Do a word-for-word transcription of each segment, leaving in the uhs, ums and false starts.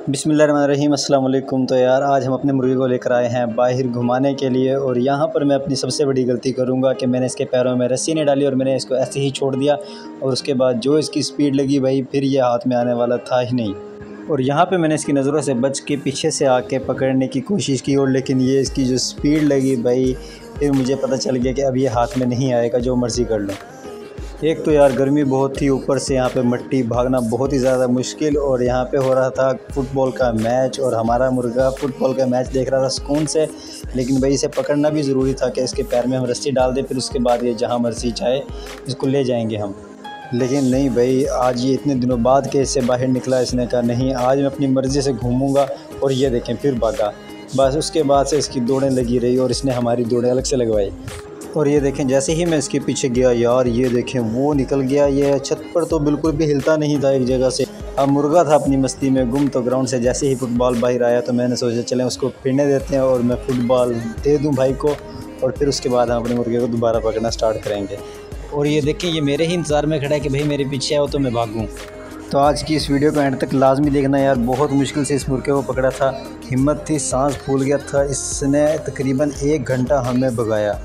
बिस्मिल्लाहिर्रहमानिर्रहीम, अस्सलाम वालेकुम। तो यार आज हम अपने मुर्गे को लेकर आए हैं बाहर घुमाने के लिए, और यहाँ पर मैं अपनी सबसे बड़ी गलती करूँगा कि मैंने इसके पैरों में रस्सी नहीं डाली और मैंने इसको ऐसे ही छोड़ दिया, और उसके बाद जो इसकी स्पीड लगी भाई फिर ये हाथ में आने वाला था ही नहीं। और यहाँ पे मैंने इसकी नज़रों से बच के पीछे से आके पकड़ने की कोशिश की, और लेकिन ये इसकी जो स्पीड लगी भाई फिर मुझे पता चल गया कि अब ये हाथ में नहीं आएगा, जो मर्ज़ी कर लो। एक तो यार गर्मी बहुत थी, ऊपर से यहाँ पे मिट्टी भागना बहुत ही ज़्यादा मुश्किल, और यहाँ पे हो रहा था फुटबॉल का मैच और हमारा मुर्गा फुटबॉल का मैच देख रहा था सुकून से। लेकिन भाई इसे पकड़ना भी ज़रूरी था कि इसके पैर में हम रस्सी डाल दें, फिर उसके बाद ये जहाँ मर्जी चाहे इसको ले जाएंगे हम। लेकिन नहीं भाई, आज ये इतने दिनों बाद के इससे बाहर निकला, इसने कहा नहीं आज मैं अपनी मर्ज़ी से घूमूंगा, और ये देखें फिर भागा। बस उसके बाद से इसकी दौड़ें लगी रही और इसने हमारी दौड़ें अलग से लगवाई। और ये देखें जैसे ही मैं इसके पीछे गया यार ये देखें वो निकल गया, ये छत पर तो बिल्कुल भी हिलता नहीं था एक जगह से। अब मुर्गा था अपनी मस्ती में गुम, तो ग्राउंड से जैसे ही फुटबॉल बाहर आया तो मैंने सोचा चलें उसको फिरने देते हैं और मैं फ़ुटबॉल दे दूं भाई को, और फिर उसके बाद हम अपने मुर्गे को दोबारा पकड़ना स्टार्ट करेंगे। और ये देखें ये मेरे ही इंतज़ार में खड़ा है कि भाई मेरे पीछे आओ तो मैं भागूँ। तो आज की इस वीडियो को एंड तक लाजमी देखना यार, बहुत मुश्किल से इस मुर्गे को पकड़ा था, हिम्मत थी, सांस फूल गया था, इसने तकरीबन एक घंटा हमें भगाया।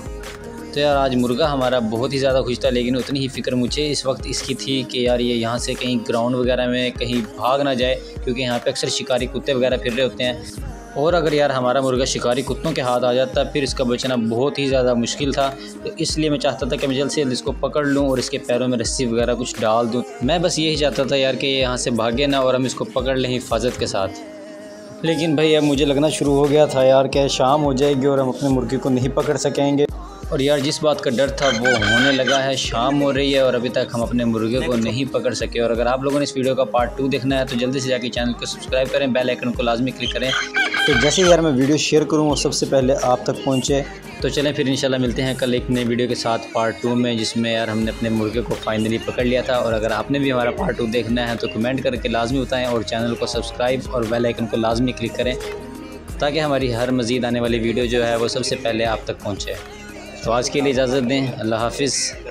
तो यार आज मुर्गा हमारा बहुत ही ज़्यादा खुश था, लेकिन उतनी ही फ़िक्र मुझे इस वक्त इसकी थी कि यार ये यहाँ से कहीं ग्राउंड वगैरह में कहीं भाग ना जाए, क्योंकि यहाँ पे अक्सर शिकारी कुत्ते वगैरह फिर रहे होते हैं, और अगर यार हमारा मुर्गा शिकारी कुत्तों के हाथ आ जाता फिर इसका बचना बहुत ही ज़्यादा मुश्किल था। तो इसलिए मैं चाहता था कि मैं जल्द से जल्द इसको पकड़ लूँ और इसके पैरों में रस्सी वगैरह कुछ डाल दूँ। मैं बस यही चाहता था यार कि ये यहाँ से भागे ना और हम इसको पकड़ लें हिफाजत के साथ। लेकिन भाई अब मुझे लगना शुरू हो गया था यार कि शाम हो जाएगी और हम अपने मुर्गे को नहीं पकड़ सकेंगे, और यार जिस बात का डर था वो होने लगा है। शाम हो रही है और अभी तक हम अपने मुर्गे को नहीं पकड़ सके। और अगर आप लोगों ने इस वीडियो का पार्ट टू देखना है तो जल्दी से जाके चैनल को सब्सक्राइब करें, बेल आइकन को लाजमी क्लिक करें, तो जैसे यार मैं वीडियो शेयर करूँ वो सबसे पहले आप तक पहुँचे। तो चलें फिर इंशाल्लाह मिलते हैं कल एक नई वीडियो के साथ पार्ट टू में, जिसमें यार हमने अपने मुर्गे को फाइनली पकड़ लिया था। और अगर आपने भी हमारा पार्ट टू देखना है तो कमेंट करके लाजमी बताएँ, और चैनल को सब्सक्राइब और बेल आइकन को लाजमी क्लिक करें, ताकि हमारी हर मज़ीद आने वाली वीडियो जो है वो सबसे पहले आप तक पहुँचे। तो आज के लिए इजाज़त दें, अल्लाह हाफ़िज़।